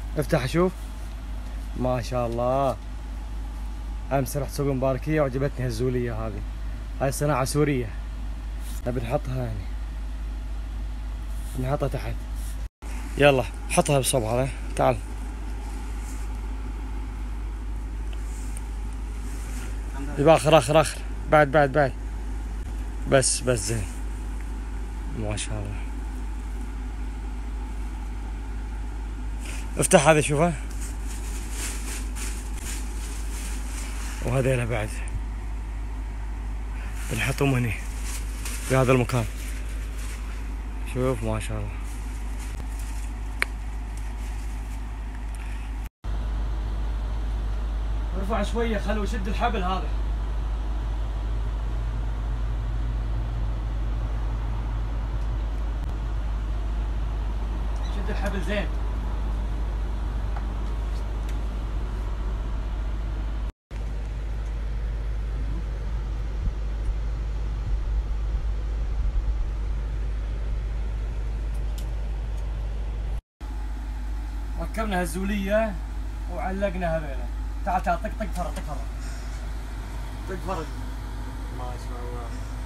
افتح اشوف. ما شاء الله. امس رحت سوق مباركية وعجبتني هالزولية هذه. هاي صناعة سورية. نبي نحطها هنا. نحطها تحت. يلا حطها بالصوب هذا. تعال. يبقى اخر. بعد. بس زين. ما شاء الله. افتح هذا شوفه. وهذيلا بعد بنحطهم هنا في هذا المكان. شوف ما شاء الله. ارفع شوية خلو شد الحبل هذا. شد الحبل زين. ركبنا هالزولية وعلقنا هذيلا. تعال طق فرج. طق فرج. ما شاء الله.